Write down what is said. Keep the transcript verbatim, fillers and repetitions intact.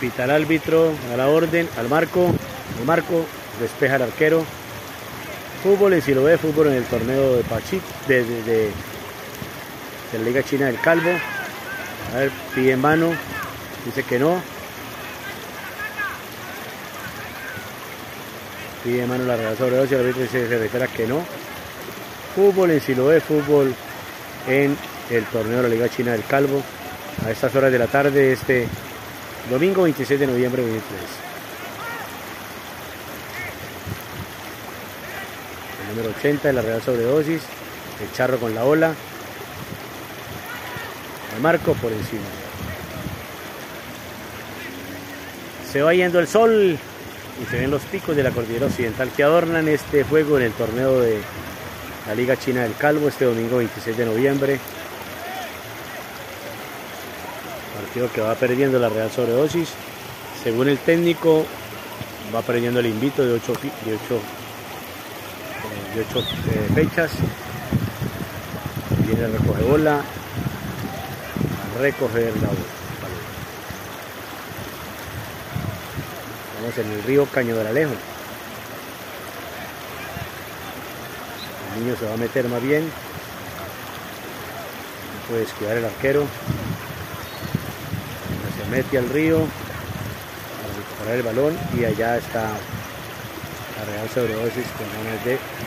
Pita el árbitro, a la orden, al marco, al marco, despeja el arquero. Fútbol en Siloé, fútbol en el torneo de Pachit, de, de, de, de la Liga China del Calvo. A ver, pide en mano, dice que no. Pide en mano la Real Sobredosis, el árbitro se refiere a que no. Fútbol en Siloé, fútbol en el torneo de la Liga China del Calvo. A estas horas de la tarde, este domingo veintiséis de noviembre de dos mil veintitrés. El número ochenta de la Real Sobredosis, el charro con la ola, al marco por encima. Se va yendo el sol y se ven los picos de la cordillera occidental que adornan este juego en el torneo de la Liga China del Calvo este domingo veintiséis de noviembre. Partido que va perdiendo la Real Sobredosis. Según el técnico, va perdiendo el invito de ocho, de ocho, de ocho eh, fechas. Viene a recoger bola, a recoger la bola. Estamos en el río Caño del Alejo. El niño se va a meter más bien. No puede descuidar el arquero. Se mete al río para recuperar el balón y allá está la Real Sobredosis con ganas de